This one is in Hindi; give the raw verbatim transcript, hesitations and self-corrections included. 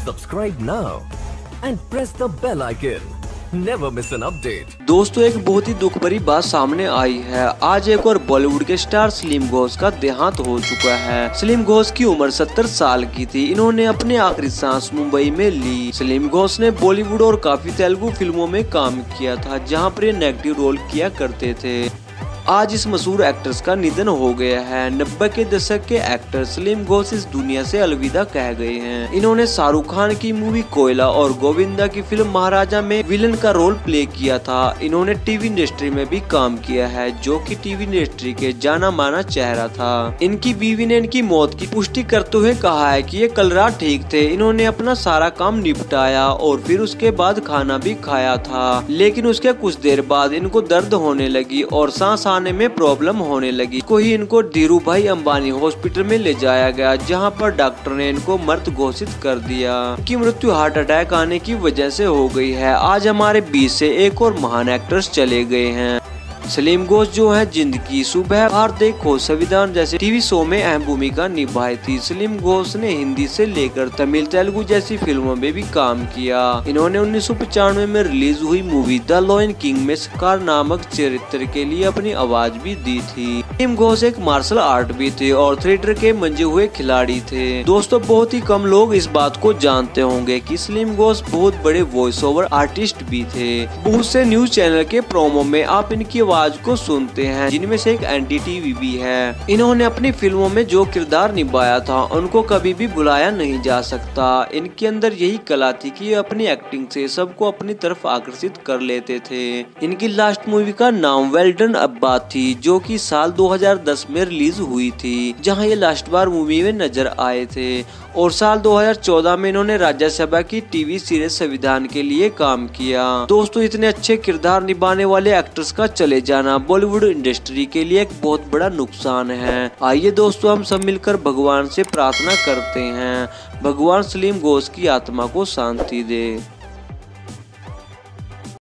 Subscribe now and press the bell icon. Never miss an update. दोस्तों, एक बहुत ही दुख भरी बात सामने आई है। आज एक और बॉलीवुड के स्टार सलीम घोष का देहांत हो चुका है। सलीम घोष की उम्र सत्तर साल की थी। इन्होंने अपनी आखिरी सांस मुंबई में ली। सलीम घोष ने बॉलीवुड और काफी तेलुगु फिल्मों में काम किया था, जहां पर ये नेगेटिव रोल किया करते थे। आज इस मशहूर एक्ट्रेस का निधन हो गया है। नब्बे के दशक के एक्टर सलीम घोष इस दुनिया से अलविदा कह गए हैं। इन्होंने शाहरुख खान की मूवी कोयला और गोविंदा की फिल्म महाराजा में विलन का रोल प्ले किया था। इन्होंने टीवी इंडस्ट्री में भी काम किया है, जो कि टीवी इंडस्ट्री के जाना माना चेहरा था। इनकी बीवी ने इनकी मौत की पुष्टि करते हुए कहा है कि ये कल रात ठीक थे। इन्होंने अपना सारा काम निपटाया और फिर उसके बाद खाना भी खाया था, लेकिन उसके कुछ देर बाद इनको दर्द होने लगी और सांस आने में प्रॉब्लम होने लगी। को ही इनको धीरू भाई अंबानी हॉस्पिटल में ले जाया गया, जहां पर डॉक्टर ने इनको मृत घोषित कर दिया। इनकी मृत्यु हार्ट अटैक आने की वजह से हो गई है। आज हमारे बीच से एक और महान एक्टर्स चले गए हैं। सलीम घोष जो है जिंदगी, सुबह, भारत देखो, संविधान जैसे टीवी शो में अहम भूमिका निभाई थी। सलीम घोष ने हिंदी से लेकर तमिल, तेलुगु जैसी फिल्मों में भी काम किया। इन्होंने उन्नीस सौ पचानवे में रिलीज हुई मूवी द लायन किंग में स्कार नामक चरित्र के लिए अपनी आवाज भी दी थी। सलीम घोष एक मार्शल आर्ट भी थे और थिएटर के मंजे हुए खिलाड़ी थे। दोस्तों, बहुत ही कम लोग इस बात को जानते होंगे कि सलीम घोष बहुत बड़े वॉइस ओवर आर्टिस्ट भी थे। बहुत से न्यूज चैनल के प्रोमो में आप इनकी आवाज को सुनते हैं, जिनमें से एक एनडीटीवी भी है। इन्होंने अपनी फिल्मों में जो किरदार निभाया था उनको कभी भी भुलाया नहीं जा सकता। इनके अंदर यही कला थी कि ये अपनी एक्टिंग से सबको अपनी तरफ आकर्षित कर लेते थे। इनकी लास्ट मूवी का नाम वेल डन अब्बा थी, जो कि साल दो हज़ार दस में रिलीज हुई थी, जहां ये लास्ट बार मूवी में नजर आए थे। और साल दो हज़ार चौदह में इन्होंने राज्यसभा की टीवी सीरीज संविधान के लिए काम किया। दोस्तों, इतने अच्छे किरदार निभाने वाले एक्टर्स का चले जाना बॉलीवुड इंडस्ट्री के लिए एक बहुत बड़ा नुकसान है। आइए दोस्तों, हम सब मिलकर भगवान से प्रार्थना करते हैं, भगवान सलीम घोष की आत्मा को शांति दे।